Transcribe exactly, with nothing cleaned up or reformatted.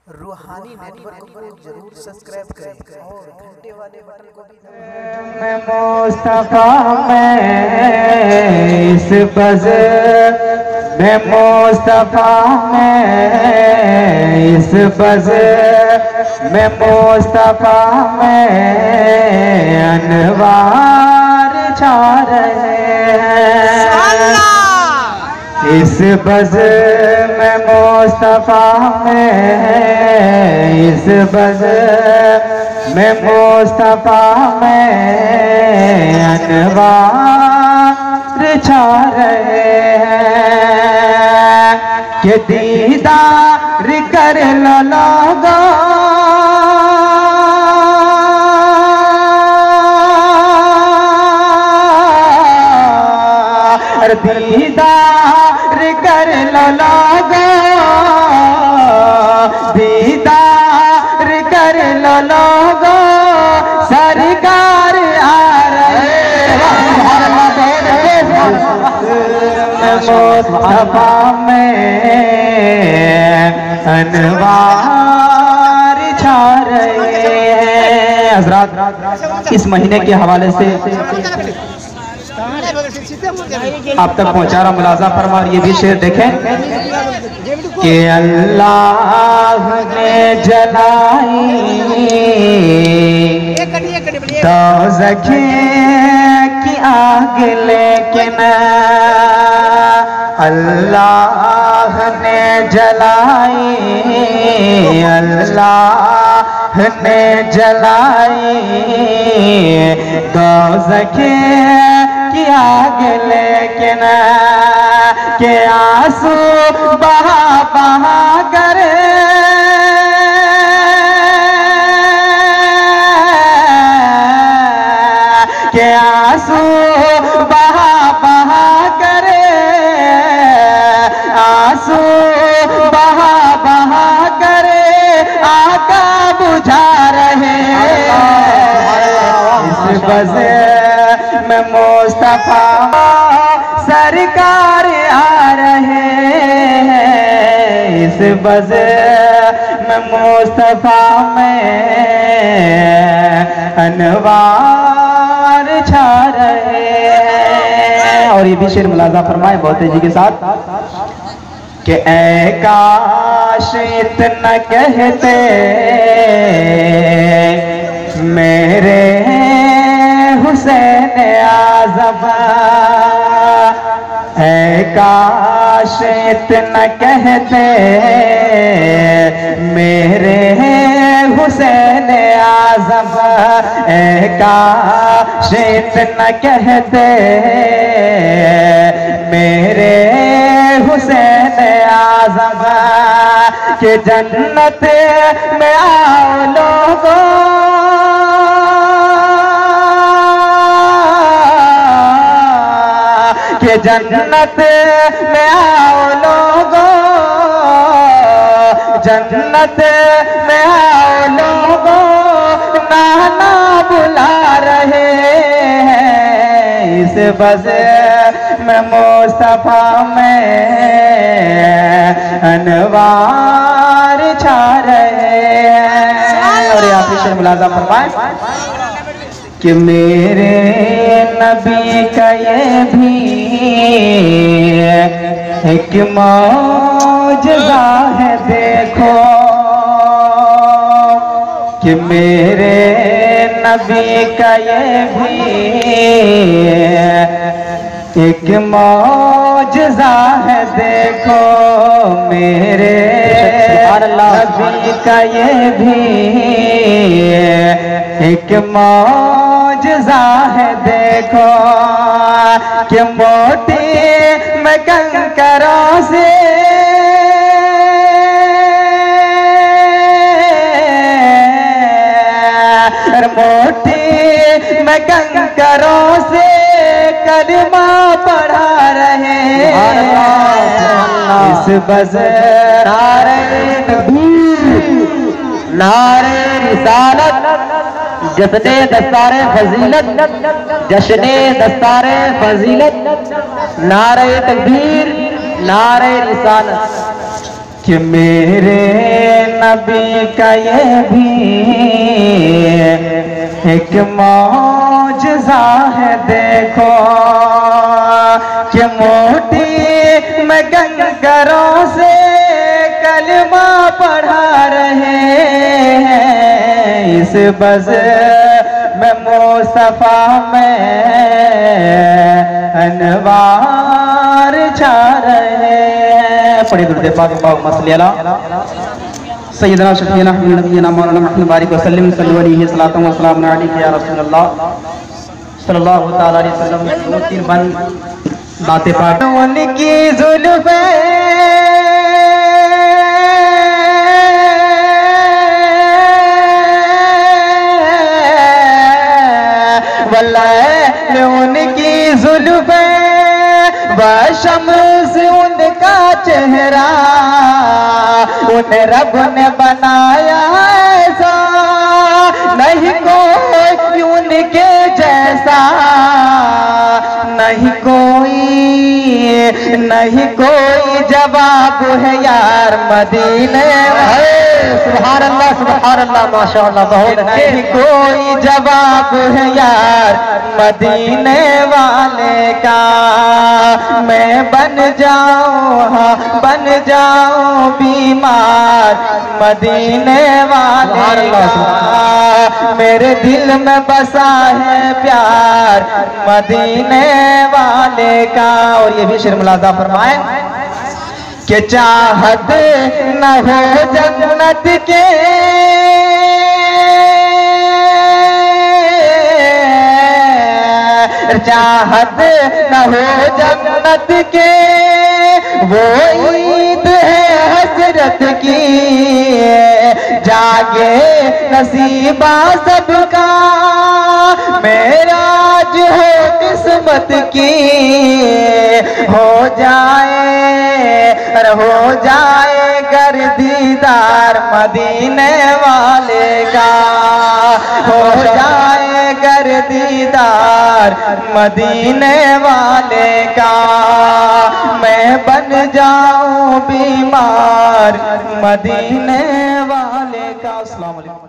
रूहानी नेटवर्क को जरूर सब्सक्राइब करें और घंटे वाले बटन को भी मैं मुस्तफा में इस बज़ मैं मुस्तफा में इस बज़ मैं मुस्तफा में अनवार छा रहे हैं इस बज़ में मुस्तफा में इस बज़ में मुस्तफा में अनवार छा रहे हैं कि दीदार कर लो लोगो दीदार कर लो लोगो दीदार कर लो लोगो सरकार आ रहे मुस्तफा में अनवार छा रहे हैं। हज़रात, इस महीने के हवाले से आप तक पहुंचा रहा मुलाजा फरमा। और ये भी शेर देखें कि अल्लाह ने जलाई दोज़ख की आग लेकिन अल्लाह ने जलाई अल्लाह ने जलाई दोज़ख की आग लेकिन के आंसू बहा बहा कर के आंसू बहा बहा कर आंसू बहा बहा कर आका बुझा रहे इस बज़ में मुस्तफा सरकार आ रहे हैं इस बज़ में मुस्तफा में अनवार छा रहे हैं। और ये भी शेर मुलाजा फरमाए बहुत तेजी के साथ कि ऐ काश इतना कहते मेरे हुसैन आज़म ऐ काश इतना कहते मेरे हुसैन आज़म ऐ काश इतना कहते मेरे हुसैन आज़म के जन्नत में आओ लोगों के जन्नत में आओ लोगो जन्नत में आओ लोगो नाना बुला रहे हैं इस बज़ में मुस्तफा में अनवार छा रहे हैं। और यहाँ पे शेर मुलाजा फरमाए कि मेरे नबी का ये भी एक मौजज़ा है देखो कि मेरे नबी का ये भी एक मौजज़ा है देखो मेरे नबी का ये भी एक मौजज़ा है देखो कि मोटी में कंकरों से मोटी में कंकरों से कलमा पढ़ा रहे इस बज़ नारे तकबीर नारे रिसालत जश्ने दस्तारे फजीलत जश्ने दस्तारे फजीलत नारे तकबीर नारे रिसालत कि मेरे नबी का ये भी एक मौजज़ा है। देखो कि मोटी में गंगरों से कलमा पढ़ा रहे हैं, इस बज़ में मुस्तफा में अनवार छा रहे हैं। पढ़े दुरूद पाक मसल्ली अला सय्यदना शफीना नबीना मौलाना मुहम्मद बारिक वसल्लम सल्लल्लाहु अलैहि वसल्लम व सलाम अलैहि या रसूलल्लाह सल्लल्लाहु तआला अलैहि वसल्लम। दो तीन बंद बातें पाक उनकी जुल्फ़े वल्लाह उनकी जुल्फ़े व शम्स उनका चेहरा, उन रब ने बनाया ऐसा नहीं कोई उनके जैसा, नहीं कोई नहीं कोई जवाब है यार मदीने में। सुभान अल्लाह सुभान अल्लाह माशाअल्लाह बहुत नहीं कोई जवाब है यार मदीने वाले का। मैं बन जाऊं हाँ बन जाऊं बीमार मदीने वाले का। मेरे दिल में बसा है प्यार मदीने वाले का। और ये भी शेर मुलाजा फरमाए कि चाहत न हो जन्नत के चाहत न हो जन्नत के, वो ईद है हसरत की। जागे नसीबा सबका मेराज हो किस्मत की। हो जाए अरे हो जाए गर दीदार मदीने वाले का। हो जाए गर दीदार मदीने वाले का। मैं बन जाऊं बीमार मदीने वाले का। अस्सलाम वालेकुम।